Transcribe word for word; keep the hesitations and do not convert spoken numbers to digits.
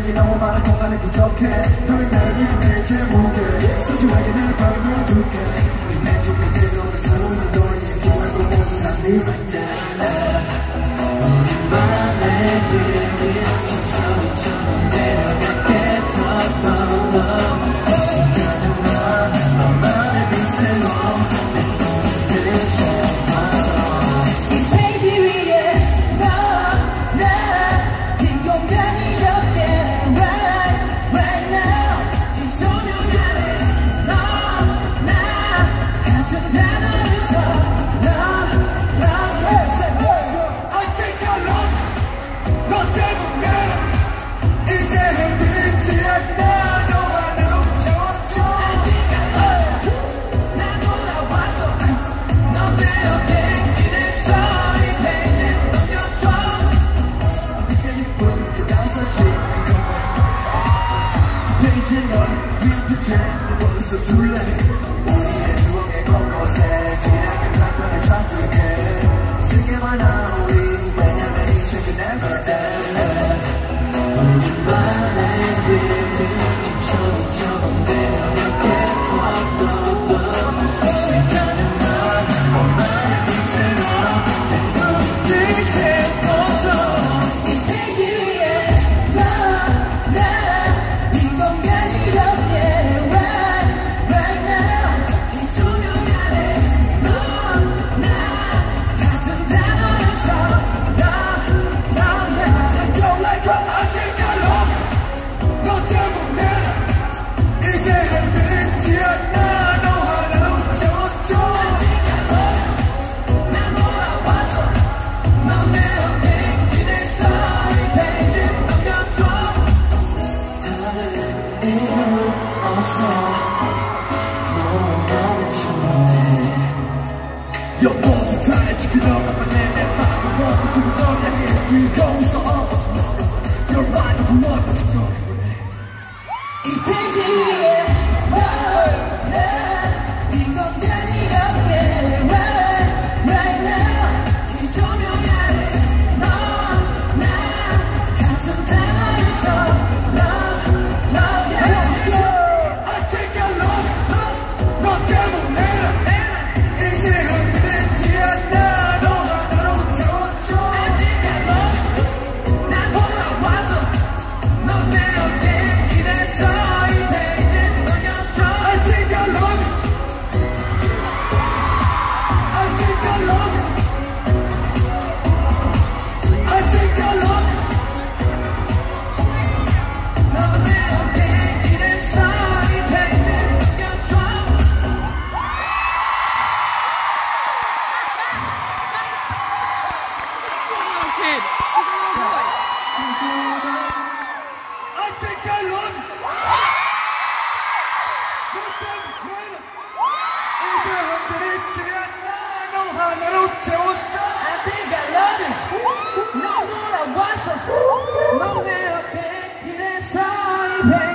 시간이 너무 많은 공간에 부족해 너는 나에게 매제 무게 소중하게 날 걸어둘게 이 펜지 밑에 너를 서는 너의 얘기 말고 모두 난 be right there 우리만의 얘기 천천히처럼 내려갈게 더 이 시간은 난 너만의 빛으로 내 꿈을 채워서 이 페이지 위에 너 나 빈 공간이 이렇게 right right now 이 조명 안에 너 나 같은 단어를 써 love love love I think I love 너 때문에 이제 흔들리지 않나 벌써 too late 우리의 추억의 곳곳에 지나간 단편을 참기에 쓰게만 한 우리 왜냐면 이제 그 never day 우리만의 얘기 천천히처럼 내려갈게 더더더 이 시간은 난 너만의 빛으로 내 눈을 채워서 이 페이지 위에 너나빈 공간이 이렇게 영원히 다해지 그려가만 내내 맘을 먹어주고 널 향해 들고 있어 You're right, who wants to go 이 페이지 위에 너나빈 공간이 이렇게 right, right now 이 조명 아래 너 나 같은 단어를 써 Love, love, yeah I think I love 너 때문에 I think I love 이제 흔들리지 않나 너 하나로 채웠죠 I think I love you 너 돌아와서 넌 내 옆에 그래서 이